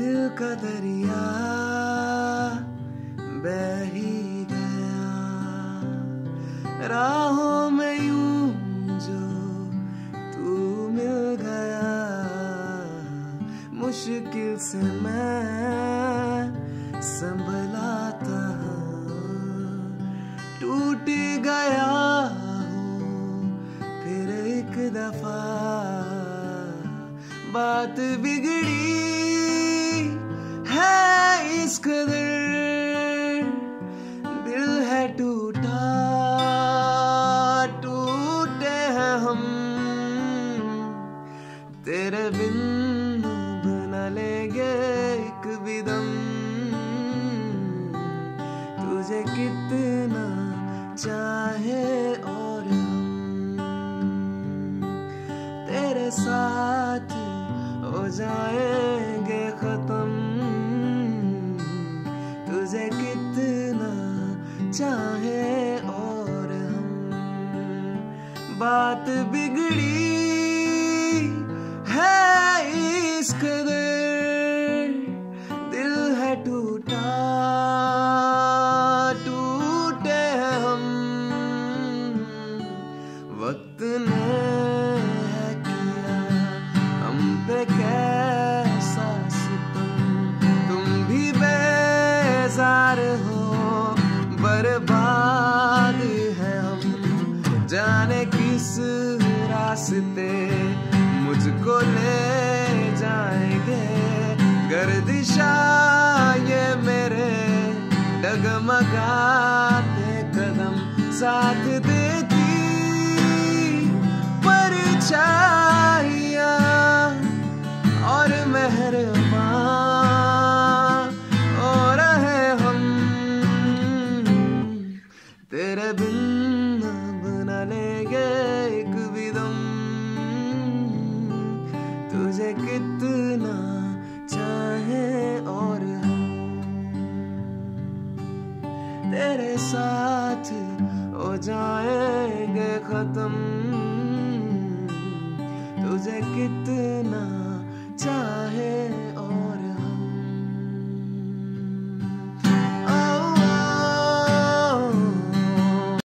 दिल का दरिया बह ही गया, राहों में यूं जो तू मिल गया। मुश्किल से मैं संभलाता टूट गया हूँ फिर एक दफा। बात बिगड़ी है इस कदर, दिल है टूटा, टूटे हैं हम। तेरे बिन बना लेंगे एक भी दम। तुझे कितना चाहे और हम तेरे साथ हो जाएंगे खत्म। तुझे कितना चाहे और हम। बात बिगड़ी है इस कदर, दिल है टूटा, टूटे हैं हम। वक्त ने है किया हम पे कैसा सितम। तुम भी बेजार हो, बर्बाद है हम। जाने किस रास्ते मुझको ले जाएंगे। गर्दिशा ये मेरे डगमगाते कदम साथ दे